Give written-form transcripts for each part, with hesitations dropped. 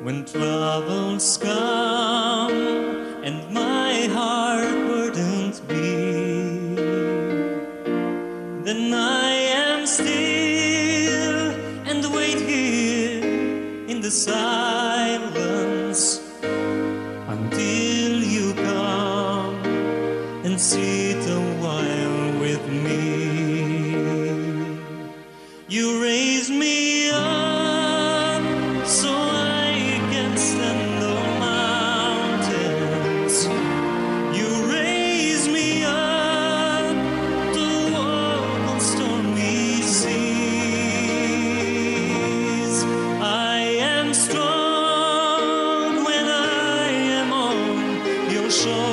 When troubles come and my heart burdens be, then I am still and wait here in the silence until you come and sit a while with me. You raise me up so I can stand on mountains. You raise me up to walk on stormy seas. I am strong when I am on your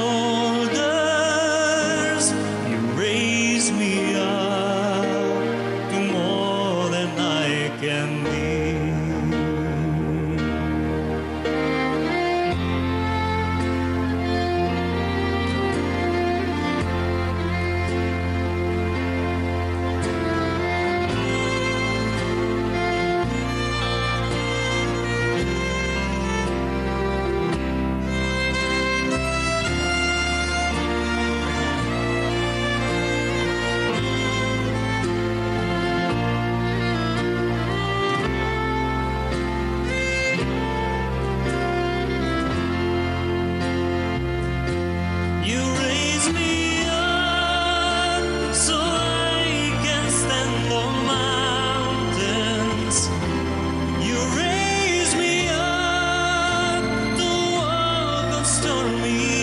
shoulders. You raise me up to more than I can be. You raise me up so I can stand on mountains. You raise me up to walk on stormy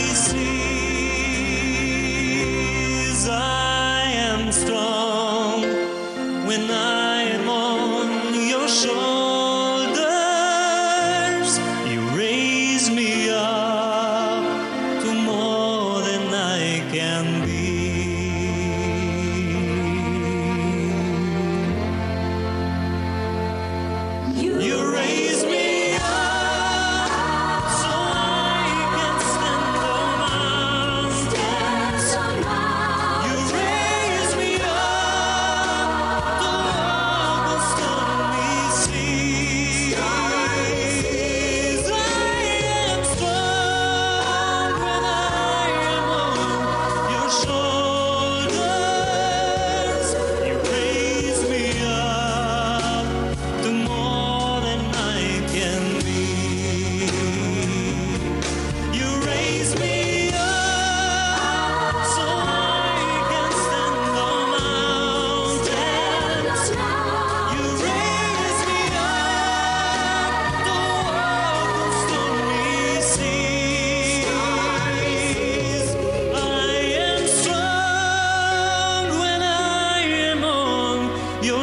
seas. I am strong when I am on your shoulders. You raise me up to more than I can be. You raise me up so I can stand on mountains. You raise me up to walk on stormy seas. I am strong when I am on your shoulders. You raise me up to more than I can be. You raise me up so I can stand on mountains. You raise me up to walk on stormy seas. I am strong when I am on your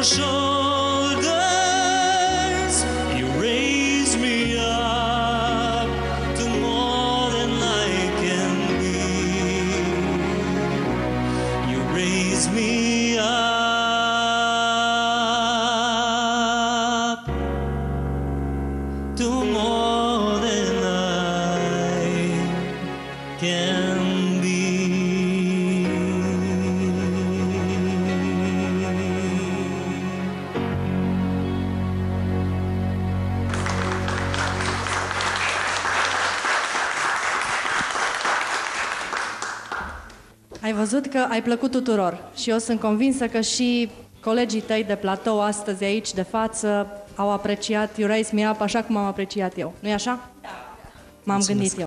shoulders. You raise me up to more than I can be. You raise me up to more than I can be. Ai văzut că ai plăcut tuturor și eu sunt convinsă că și colegii tăi de platou astăzi aici de față au apreciat You Raise Me Up așa cum am apreciat eu. Nu-i așa? M-am gândit eu.